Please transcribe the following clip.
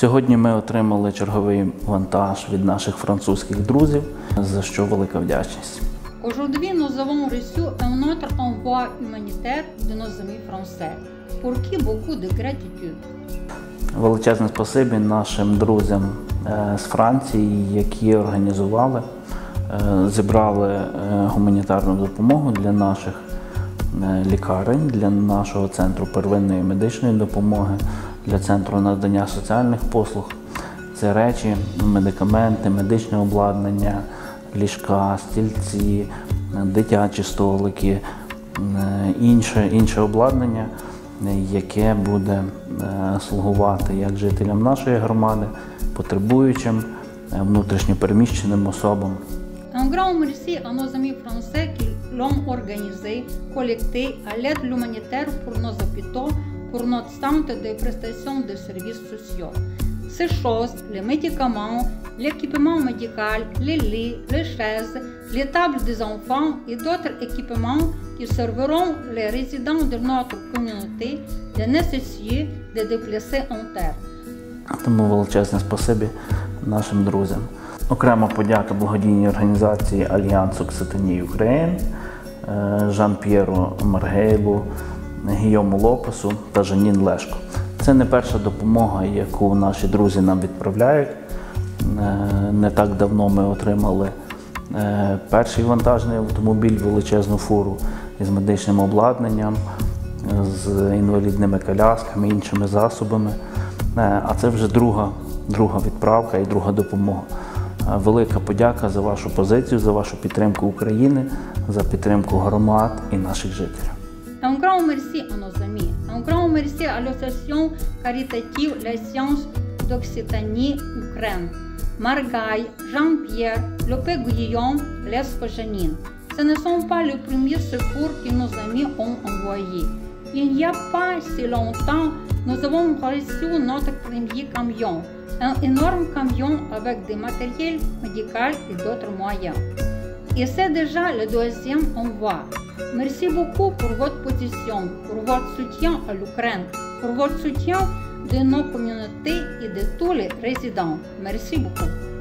Сьогодні ми отримали черговий вантаж від наших французьких друзів, за що велика вдячність. Aujourd'hui, nous avons reçu un autre envoi humanitaire de nos amis français, pour qui beaucoup de gratitude. Величезне спасибі нашим друзям з Франції, які організували, зібрали гуманітарну допомогу для наших лікарень, для нашого центру первинної медичної допомоги, для центру надання соціальних послуг. Це речі, медикаменти, медичне обладнання, ліжка, стільці, дитячі столики, інше обладнання, яке буде слугувати як жителям нашої громади, потребуючим, внутрішньо переміщеним особам. Un grand merci à nos amis français qui l'ont organisé, collecté à l'aide humanitaire pour nos hôpitaux, pour notre centre de prestation de services sociaux. Ces choses, les médicaments, l'équipement médical, les lits, les chaises, les tables des enfants et d'autres équipements qui serviront les résidents de notre communauté de nécessiter de déplacer en terre. Тому величезне спасибі нашим друзям. Окрема подяка благодійній організації Альянс Окситанії Україн, Жан-П'єру Маргейлу, Гійому Лопесу та Жанін Лешко. Це не перша допомога, яку наші друзі нам відправляють. Не так давно ми отримали перший вантажний автомобіль, величезну фуру із медичним обладнанням, з інвалідними колясками, іншими засобами. А це вже друга відправка і друга допомога. Велика подяка за вашу позицію, за вашу підтримку України, за підтримку громад і наших жителів. Un grand merci à nos amis. Un grand merci à l'association caritative La Science d'Occitanie-Ukraine. Margaille, Jean-Pierre, Lopé-Guillaume, Lesco-Janine. Ce ne sont pas les premiers secours que nos amis ont envoyés. Il n'y a pas si longtemps, nous avons reçu notre premier camion. Un énorme camion avec des matériels médicaux et d'autres moyens. Et c'est déjà le deuxième envoi. Merci beaucoup pour votre position, pour votre soutien à l'Ukraine, pour votre soutien de nos communautés et de tous les résidents. Merci beaucoup.